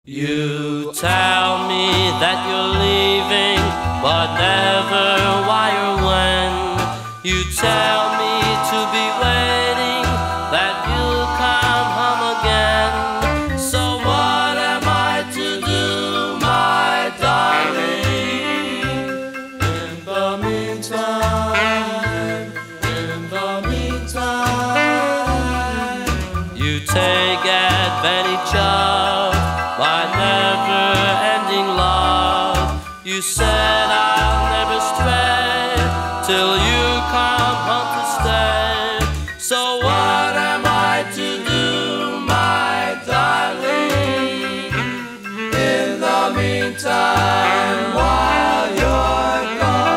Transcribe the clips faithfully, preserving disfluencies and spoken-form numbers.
You tell me that you're leaving, but never why or when. You tell me to be waiting, that you'll come home again. So what am I to do, my darling? In the meantime, in the meantime, you take advantage of my never-ending love. You said I'll never stray till you come home to stay. So what am I to do, my darling? In the meantime, while you're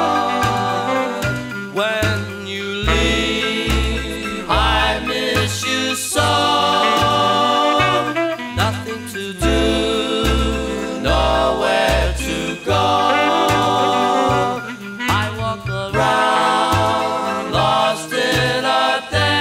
gone, when you leave, I miss you so. Nothing to do, nowhere to go. I walk around, lost in a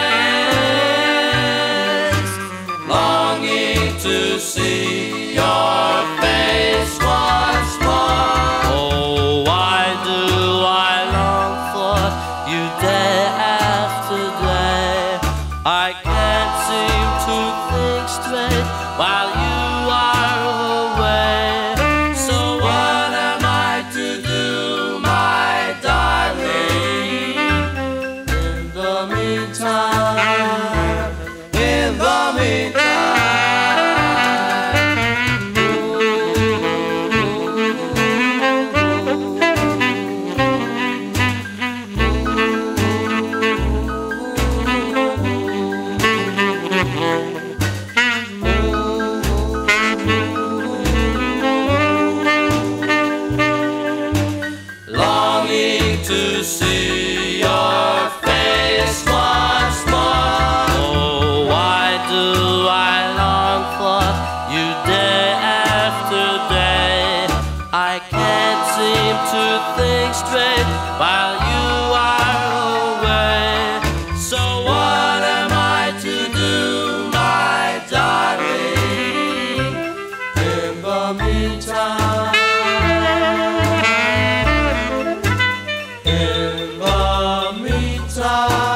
daze, longing to see your face once more. Oh, why do I long for you day after day? I can't seem to think straight while you are away. So what am I to do, my darling? In the meantime, in the meantime, longing to see your face once more. Oh, why do I long for you day after day? I can't seem to think straight while you are away. So what am I to do, my darling? In the meantime, in the meantime.